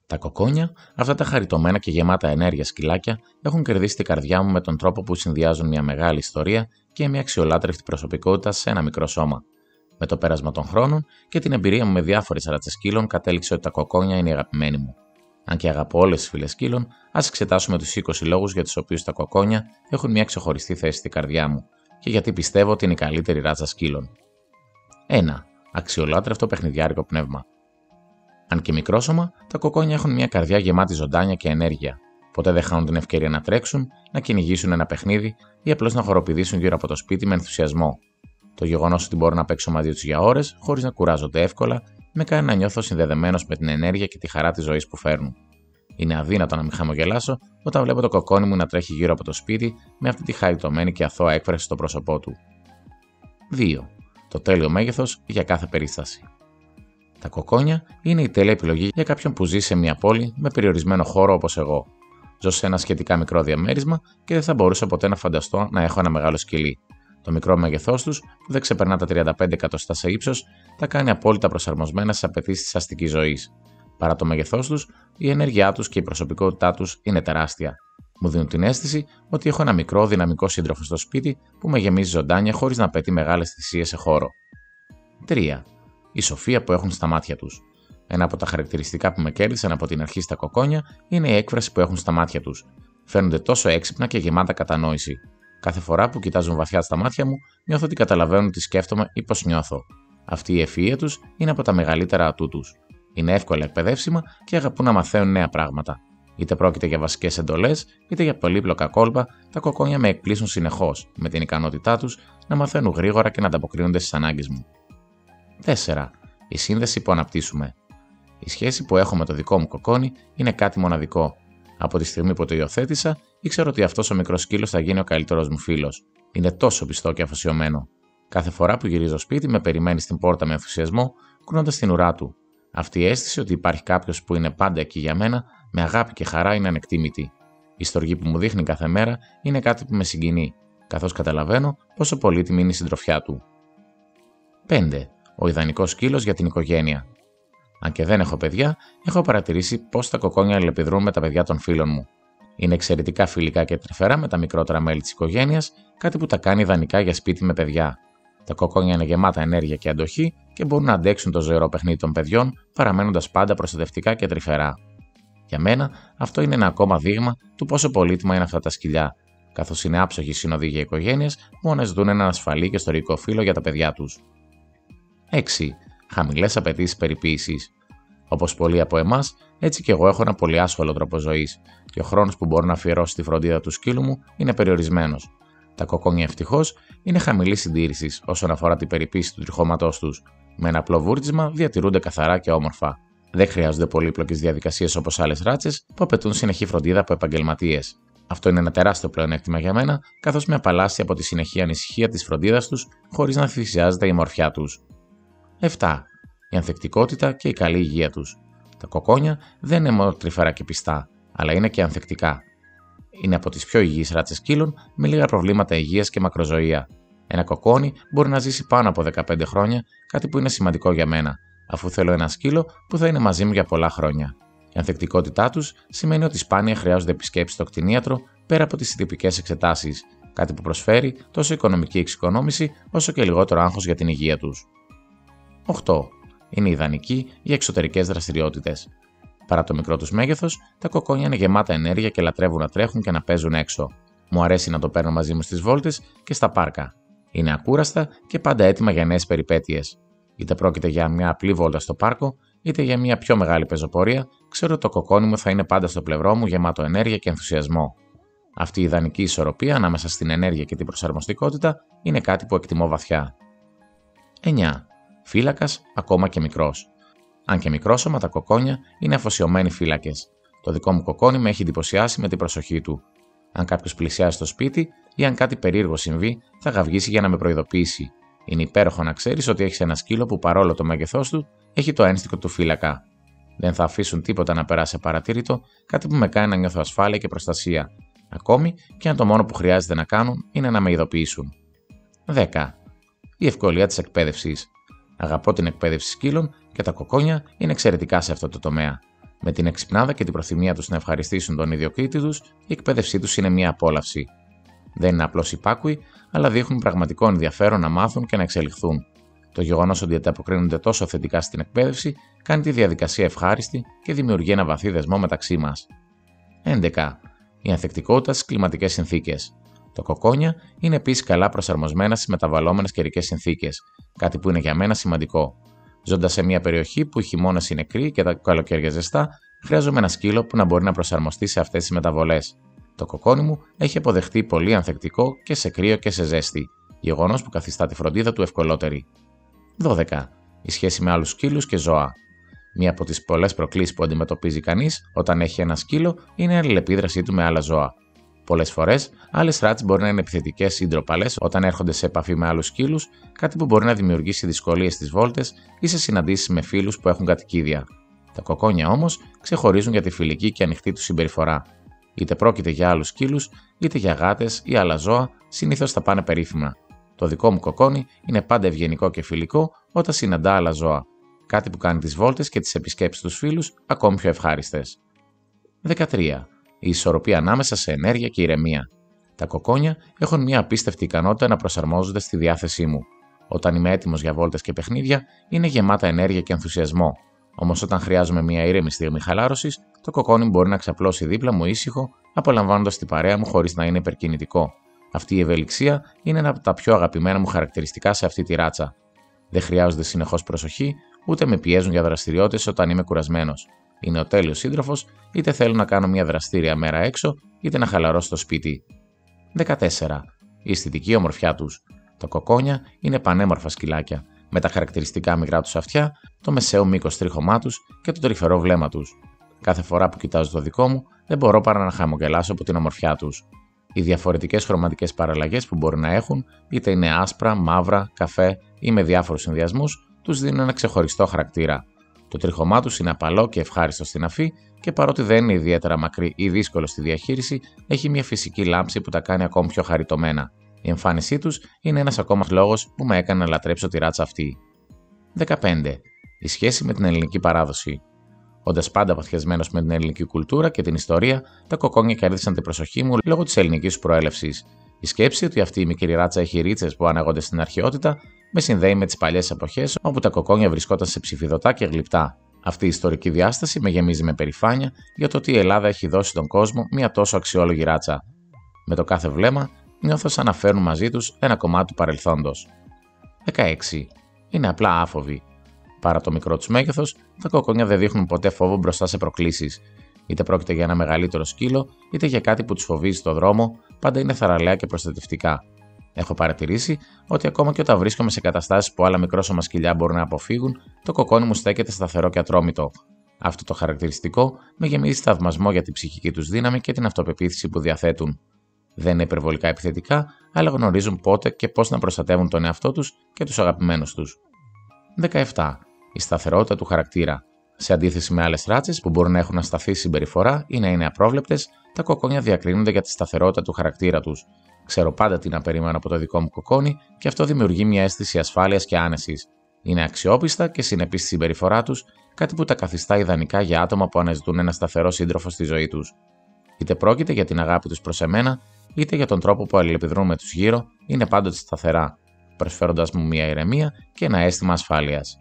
Τα κοκόνια, αυτά τα χαριτωμένα και γεμάτα ενέργεια σκυλάκια, έχουν κερδίσει την καρδιά μου με τον τρόπο που συνδυάζουν μια μεγάλη ιστορία και μια αξιολάτρευτη προσωπικότητα σε ένα μικρό σώμα. Με το πέρασμα των χρόνων και την εμπειρία μου με διάφορες ράτσες σκύλων, κατέληξε ότι τα κοκόνια είναι η αγαπημένη μου. Αν και αγαπώ όλες τις φυλές σκύλων, ας εξετάσουμε τους 20 λόγους για τους οποίους τα κοκόνια έχουν μια ξεχωριστή θέση στην καρδιά μου και γιατί πιστεύω ότι είναι η καλύτερη ράτσα σκύλων. 1. Αξιολάτρευτο παιχνιδιάρικο πνεύμα. Αν και μικρόσωμα, τα κοκόνια έχουν μια καρδιά γεμάτη ζωντάνια και ενέργεια. Ποτέ δεν χάνουν την ευκαιρία να τρέξουν, να κυνηγήσουν ένα παιχνίδι ή απλώς να χοροπηδήσουν γύρω από το σπίτι με ενθουσιασμό. Το γεγονός ότι μπορώ να παίξω μαζί τους για ώρες, χωρίς να κουράζονται εύκολα, με κάνει να νιώθω συνδεδεμένος με την ενέργεια και τη χαρά της ζωής που φέρνουν. Είναι αδύνατο να μην χαμογελάσω όταν βλέπω το κοκόνι μου να τρέχει γύρω από το σπίτι με αυτή τη χαριτωμένη και αθώα έκφραση στο πρόσωπό του. 2. Το τέλειο μέγεθος για κάθε περίσταση. Τα κοκόνια είναι η τέλεια επιλογή για κάποιον που ζει σε μια πόλη με περιορισμένο χώρο όπως εγώ. Ζω σε ένα σχετικά μικρό διαμέρισμα και δεν θα μπορούσα ποτέ να φανταστώ να έχω ένα μεγάλο σκυλί. Το μικρό μέγεθός τους, που δεν ξεπερνά τα 35 εκατοστά σε ύψος, τα κάνει απόλυτα προσαρμοσμένα στις απαιτήσεις της αστικής ζωής. Παρά το μέγεθός τους, η ενέργειά τους και η προσωπικότητά τους είναι τεράστια. Μου δίνουν την αίσθηση ότι έχω ένα μικρό δυναμικό σύντροφο στο σπίτι που με γεμίζει ζωντάνια χωρίς να απαιτεί μεγάλες θυσίες σε χώρο. 3. Η σοφία που έχουν στα μάτια τους. Ένα από τα χαρακτηριστικά που με κέρδισαν από την αρχή στα κοκόνια είναι η έκφραση που έχουν στα μάτια τους. Φαίνονται τόσο έξυπνα και γεμάτα κατανόηση. Κάθε φορά που κοιτάζουν βαθιά στα μάτια μου, νιώθω ότι καταλαβαίνουν τι σκέφτομαι ή πώς νιώθω. Αυτή η ευφυΐα τους είναι από τα μεγαλύτερα ατού τους. Είναι εύκολα εκπαιδεύσιμα και αγαπούν να μαθαίνουν νέα πράγματα. Είτε πρόκειται για βασικές εντολές, είτε για πολύπλοκα κόλπα, τα κοκόνια με εκπλήσουν συνεχώς, με την ικανότητά τους να μαθαίνουν γρήγορα και να ανταποκρίνονται στις ανάγκες μου. 4. Η σύνδεση που αναπτύσσουμε. Η σχέση που έχω με το δικό μου κοκόνι είναι κάτι μοναδικό. Από τη στιγμή που το υιοθέτησα, ήξερα ότι αυτός ο μικρός σκύλος θα γίνει ο καλύτερος μου φίλος. Είναι τόσο πιστό και αφοσιωμένο. Κάθε φορά που γυρίζω σπίτι, με περιμένει στην πόρτα με ενθουσιασμό, κουνώντας την ουρά του. Αυτή η αίσθηση ότι υπάρχει κάποιος που είναι πάντα εκεί για μένα, με αγάπη και χαρά, είναι ανεκτήμητη. Η στοργή που μου δείχνει κάθε μέρα είναι κάτι που με συγκινεί, καθώς καταλαβαίνω πόσο πολύτιμη είναι η συντροφιά του. 5. Ο ιδανικός σκύλος για την οικογένεια. Αν και δεν έχω παιδιά, έχω παρατηρήσει πώς τα κοκόνια αλληλεπιδρούν με τα παιδιά των φίλων μου. Είναι εξαιρετικά φιλικά και τρυφερά με τα μικρότερα μέλη της οικογένειας, κάτι που τα κάνει ιδανικά για σπίτι με παιδιά. Τα κοκόνια είναι γεμάτα ενέργεια και αντοχή και μπορούν να αντέξουν το ζωηρό παιχνίδι των παιδιών, παραμένοντας πάντα προστατευτικά και τρυφερά. Για μένα, αυτό είναι ένα ακόμα δείγμα του πόσο πολύτιμα είναι αυτά τα σκυλιά, καθώς είναι άψογοι σύνοδοι για οικογένειες που αναζητούν έναν ασφαλή και στοργικό φύλο για τα παιδιά τους. 6. Χαμηλές απαιτήσεις περιποίησης. Όπως πολλοί από εμάς, έτσι και εγώ έχω ένα πολύ άσχολο τρόπο ζωής και ο χρόνος που μπορώ να αφιερώσω στη φροντίδα του σκύλου μου είναι περιορισμένος. Τα κοκόνια ευτυχώς είναι χαμηλής συντήρησης όσον αφορά την περιποίηση του τριχώματός τους. Με ένα απλό βούρτισμα διατηρούνται καθαρά και όμορφα. Δεν χρειάζονται πολύπλοκες διαδικασίες όπως άλλες ράτσες που απαιτούν συνεχή φροντίδα από επαγγελματίες. Αυτό είναι ένα τεράστιο πλεονέκτημα για μένα, καθώς με απαλλάσσει από τη συνεχή ανησυχία της φροντίδας τους χωρίς να θυσιάζεται η ομορφιά τους. 7. Η ανθεκτικότητα και η καλή υγεία τους. Τα κοκόνια δεν είναι μόνο τρυφερά και πιστά, αλλά είναι και ανθεκτικά. Είναι από τις πιο υγιείς ράτσες σκύλων με λίγα προβλήματα υγείας και μακροζωία. Ένα κοκόνι μπορεί να ζήσει πάνω από 15 χρόνια, κάτι που είναι σημαντικό για μένα, αφού θέλω ένα σκύλο που θα είναι μαζί μου για πολλά χρόνια. Η ανθεκτικότητά τους σημαίνει ότι σπάνια χρειάζονται επισκέψεις στο κτηνίατρο πέρα από τις τυπικές εξετάσεις, κάτι που προσφέρει τόσο οικονομική εξοικονόμηση όσο και λιγότερο άγχος για την υγεία τους. 8. Είναι ιδανικοί για εξωτερικές δραστηριότητες. Παρά το μικρό τους μέγεθος, τα κοκόνια είναι γεμάτα ενέργεια και λατρεύουν να τρέχουν και να παίζουν έξω. Μου αρέσει να το παίρνω μαζί μου στις βόλτες και στα πάρκα. Είναι ακούραστα και πάντα έτοιμα για νέες περιπέτειες. Είτε πρόκειται για μια απλή βόλτα στο πάρκο, είτε για μια πιο μεγάλη πεζοπορία, ξέρω ότι το κοκόνι μου θα είναι πάντα στο πλευρό μου γεμάτο ενέργεια και ενθουσιασμό. Αυτή η ιδανική ισορροπία ανάμεσα στην ενέργεια και την προσαρμοστικότητα είναι κάτι που εκτιμώ βαθιά. 9. Φύλακας, ακόμα και μικρός. Αν και μικρόσωμα, τα κοκόνια είναι αφοσιωμένοι φύλακες. Το δικό μου κοκόνι με έχει εντυπωσιάσει με την προσοχή του. Αν κάποιος πλησιάσει στο σπίτι ή αν κάτι περίεργο συμβεί, θα γαυγίσει για να με προειδοποιήσει. Είναι υπέροχο να ξέρεις ότι έχεις ένα σκύλο που παρόλο το μέγεθός του έχει το ένστικτο του φύλακα. Δεν θα αφήσουν τίποτα να περάσει απαρατήρητο, κάτι που με κάνει να νιώθω ασφάλεια και προστασία. Ακόμη και αν το μόνο που χρειάζεται να κάνουν είναι να με ειδοποιήσουν. 10. Η ευκολία της εκπαίδευσης. Αγαπώ την εκπαίδευση σκύλων και τα κοκόνια είναι εξαιρετικά σε αυτό το τομέα. Με την εξυπνάδα και την προθυμία τους να ευχαριστήσουν τον ιδιοκτήτη τους, η εκπαίδευσή τους είναι μια απόλαυση. Δεν είναι απλώς υπάκουοι, αλλά δείχνουν πραγματικό ενδιαφέρον να μάθουν και να εξελιχθούν. Το γεγονός ότι ανταποκρίνονται τόσο θετικά στην εκπαίδευση κάνει τη διαδικασία ευχάριστη και δημιουργεί ένα βαθύ δεσμό μεταξύ μας. 11. Η ανθεκτικότητα στις κλιματικές συνθήκες. Τα κοκόνια είναι επίσης καλά προσαρμοσμένα στις μεταβαλλόμενες καιρικές συνθήκες, κάτι που είναι για μένα σημαντικό. Ζώντας σε μια περιοχή που οι χειμώνες είναι κρύοι και τα καλοκαίρια ζεστά, χρειάζομαι ένα σκύλο που να μπορεί να προσαρμοστεί σε αυτές τις μεταβολές. Το κοκόνι μου έχει αποδεχτεί πολύ ανθεκτικό και σε κρύο και σε ζέστη, γεγονός που καθιστά τη φροντίδα του ευκολότερη. 12. Η σχέση με άλλους σκύλους και ζώα. Μία από τις πολλές προκλήσεις που αντιμετωπίζει κανείς όταν έχει ένα σκύλο είναι η αλληλεπίδρασή του με άλλα ζώα. Πολλές φορές, άλλες ράτσες μπορεί να είναι επιθετικές ή ντροπαλές όταν έρχονται σε επαφή με άλλους σκύλους, κάτι που μπορεί να δημιουργήσει δυσκολίες στις βόλτες ή σε συναντήσεις με φίλους που έχουν κατοικίδια. Τα κοκόνια όμως ξεχωρίζουν για τη φιλική και ανοιχτή του συμπεριφορά. Είτε πρόκειται για άλλους σκύλους, είτε για γάτες ή άλλα ζώα, συνήθως θα πάνε περίφημα. Το δικό μου κοκόνι είναι πάντα ευγενικό και φιλικό όταν συναντά άλλα ζώα. Κάτι που κάνει τις βόλτες και τις επισκέψεις στους φίλους ακόμη πιο ευχάριστες. 13. Η ισορροπία ανάμεσα σε ενέργεια και ηρεμία. Τα κοκόνια έχουν μια απίστευτη ικανότητα να προσαρμόζονται στη διάθεσή μου. Όταν είμαι έτοιμος για βόλτες και παιχνίδια, είναι γεμάτα ενέργεια και ενθουσιασμό. Όμως όταν χρειάζομαι μια ήρεμη στιγμή χαλάρωσης, το κοκόνι μπορεί να ξαπλώσει δίπλα μου ήσυχο, απολαμβάνοντας την παρέα μου χωρίς να είναι υπερκινητικό. Αυτή η ευελιξία είναι ένα από τα πιο αγαπημένα μου χαρακτηριστικά σε αυτή τη ράτσα. Δεν χρειάζονται συνεχώς προσοχή, ούτε με πιέζουν για δραστηριότητες όταν είμαι κουρασμένος. Είναι ο τέλειος σύντροφος, είτε θέλω να κάνω μια δραστήρια μέρα έξω, είτε να χαλαρώσω στο σπίτι. 14. Η αισθητική ομορφιά τους. Τα κοκόνια είναι πανέμορφα σκυλάκια, με τα χαρακτηριστικά μικρά τους αυτιά, το μεσαίο μήκος τρίχωμά τους και το τρυφερό βλέμμα τους. Κάθε φορά που κοιτάζω το δικό μου, δεν μπορώ παρά να χαμογελάσω από την ομορφιά τους. Οι διαφορετικές χρωματικές παραλλαγές που μπορεί να έχουν, είτε είναι άσπρα, μαύρα, καφέ ή με διάφορους συνδυασμούς, τους δίνουν ένα ξεχωριστό χαρακτήρα. Το τρίχωμά τους είναι απαλό και ευχάριστο στην αφή και παρότι δεν είναι ιδιαίτερα μακρύ ή δύσκολο στη διαχείριση, έχει μια φυσική λάμψη που τα κάνει ακόμη πιο χαριτωμένα. Η εμφάνισή τους είναι ένας ακόμα λόγος που με έκανε να λατρέψω τη ράτσα αυτή. 15. Η σχέση με την ελληνική παράδοση. Όντας πάντα παθιασμένος με την ελληνική κουλτούρα και την ιστορία, τα κοκόνια κέρδισαν την προσοχή μου λόγω της ελληνικής του προέλευσης. Η σκέψη ότι αυτή η μικρή ράτσα έχει ρίτσες που αναγόνται στην αρχαιότητα με συνδέει με τις παλιές εποχές όπου τα κοκόνια βρισκόταν σε ψηφιδωτά και γλυπτά. Αυτή η ιστορική διάσταση με γεμίζει με περηφάνεια για το ότι η Ελλάδα έχει δώσει στον κόσμο μια τόσο αξιόλογη ράτσα. Με το κάθε βλέμμα νιώθω σαν να φέρνουν μαζί τους ένα κομμάτι του παρελθόντος. 16. Είναι απλά άφοβοι. Παρά το μικρό τους μέγεθος, τα κοκόνια δεν δείχνουν ποτέ φόβο μπροστά σε προκλήσεις. Είτε πρόκειται για ένα μεγαλύτερο σκύλο, είτε για κάτι που τους φοβίζει στο δρόμο, πάντα είναι θαραλέα και προστατευτικά. Έχω παρατηρήσει ότι ακόμα και όταν βρίσκομαι σε καταστάσεις που άλλα μικρόσωμα σκυλιά μπορούν να αποφύγουν, το κοκόνι μου στέκεται σταθερό και ατρόμητο. Αυτό το χαρακτηριστικό με γεμίζει θαυμασμό για την ψυχική τους δύναμη και την αυτοπεποίθηση που διαθέτουν. Δεν είναι υπερβολικά επιθετικά, αλλά γνωρίζουν πότε και πώς να προστατεύουν τον εαυτό τους και τους αγαπημένους τους. 17. Η σταθερότητα του χαρακτήρα. Σε αντίθεση με άλλες ράτσες που μπορούν να έχουν ασταθή συμπεριφορά ή να είναι απρόβλεπτες, τα κοκόνια διακρίνονται για τη σταθερότητα του χαρακτήρα τους. Ξέρω πάντα τι να περιμένω από το δικό μου κοκόνι και αυτό δημιουργεί μια αίσθηση ασφάλειας και άνεσης. Είναι αξιόπιστα και συνεπή στη συμπεριφορά τους, κάτι που τα καθιστά ιδανικά για άτομα που αναζητούν ένα σταθερό σύντροφο στη ζωή τους. Είτε πρόκειται για την αγάπη τους προς εμένα, είτε για τον τρόπο που αλληλεπιδρούν με τους γύρω, είναι πάντοτε σταθερά, προσφέροντας μου μια ηρεμία και ένα αίσθημα ασφάλειας.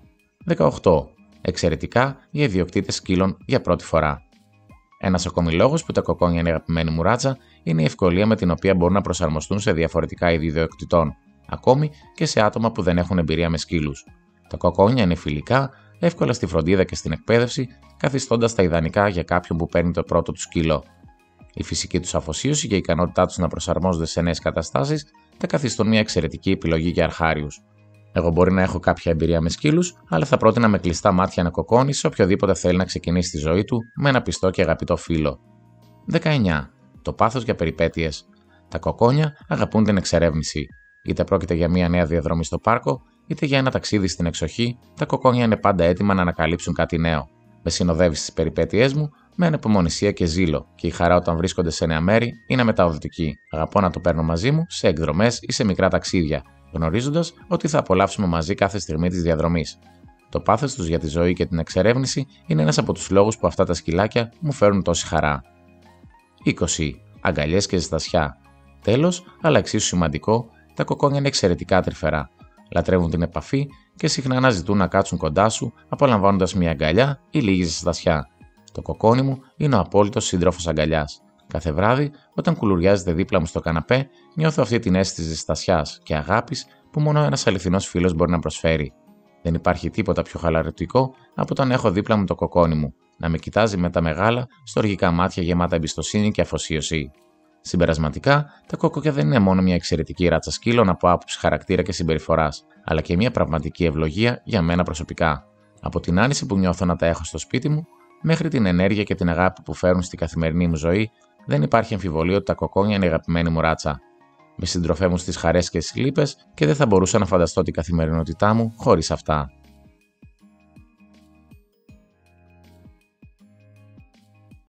18. Εξαιρετικά για ιδιοκτήτες σκύλων για πρώτη φορά. Ένας ακόμη λόγος που τα κοκόνια είναι αγαπημένη μου ράτσα είναι η ευκολία με την οποία μπορούν να προσαρμοστούν σε διαφορετικά είδη ιδιοκτητών, ακόμη και σε άτομα που δεν έχουν εμπειρία με σκύλους. Τα κοκόνια είναι φιλικά, εύκολα στη φροντίδα και στην εκπαίδευση, καθιστώντας τα ιδανικά για κάποιον που παίρνει το πρώτο του σκύλο. Η φυσική τους αφοσίωση και η ικανότητά τους να προσαρμόζονται σε νέες καταστάσεις τα καθιστούν μια εξαιρετική επιλογή για αρχάριους. Εγώ μπορεί να έχω κάποια εμπειρία με σκύλους, αλλά θα πρότεινα με κλειστά μάτια ένα κοκόνι σε οποιοδήποτε θέλει να ξεκινήσει τη ζωή του με ένα πιστό και αγαπητό φίλο. 19. Το πάθος για περιπέτειες. Τα κοκόνια αγαπούν την εξερεύνηση. Είτε πρόκειται για μια νέα διαδρομή στο πάρκο, είτε για ένα ταξίδι στην εξοχή, τα κοκόνια είναι πάντα έτοιμα να ανακαλύψουν κάτι νέο. Με συνοδεύει στις περιπέτειές μου με ανεπομονησία και ζήλο, και η χαρά όταν βρίσκονται σε νέα μέρη είναι μεταδοτική. Αγαπώ να το παίρνω μαζί μου σε εκδρομές ή σε μικρά ταξίδια, γνωρίζοντας ότι θα απολαύσουμε μαζί κάθε στιγμή της διαδρομής. Το πάθος τους για τη ζωή και την εξερεύνηση είναι ένας από τους λόγους που αυτά τα σκυλάκια μου φέρουν τόση χαρά. 20. Αγκαλιές και ζεστασιά. Τέλος, αλλά εξίσου σημαντικό, τα κοκόνια είναι εξαιρετικά τρυφερά. Λατρεύουν την επαφή και συχνά αναζητούν να κάτσουν κοντά σου, απολαμβάνοντας μια αγκαλιά ή λίγη ζεστασιά. Το κοκόνι μου είναι ο απόλυτος σύντροφος αγκαλιάς. Κάθε βράδυ, όταν κουλουριάζεται δίπλα μου στο καναπέ, νιώθω αυτή την αίσθηση ζεστασιάς και αγάπης που μόνο ένας αληθινός φίλος μπορεί να προσφέρει. Δεν υπάρχει τίποτα πιο χαλαρωτικό από το να έχω δίπλα μου το κοκόνι μου, να με κοιτάζει με τα μεγάλα, στοργικά μάτια γεμάτα εμπιστοσύνη και αφοσίωση. Συμπερασματικά, τα κοκκόκια δεν είναι μόνο μια εξαιρετική ράτσα σκύλων από άποψη χαρακτήρα και συμπεριφοράς, αλλά και μια πραγματική ευλογία για μένα προσωπικά. Από την άνεση που νιώθω να τα έχω στο σπίτι μου, μέχρι την ενέργεια και την αγάπη που φέρουν στη καθημερινή μου ζωή, δεν υπάρχει αμφιβολία ότι τα κοκόνια είναι η αγαπημένη μου ράτσα. Με συντροφεύουν στις χαρές και στις λύπες και δεν θα μπορούσα να φανταστώ την καθημερινότητά μου χωρίς αυτά.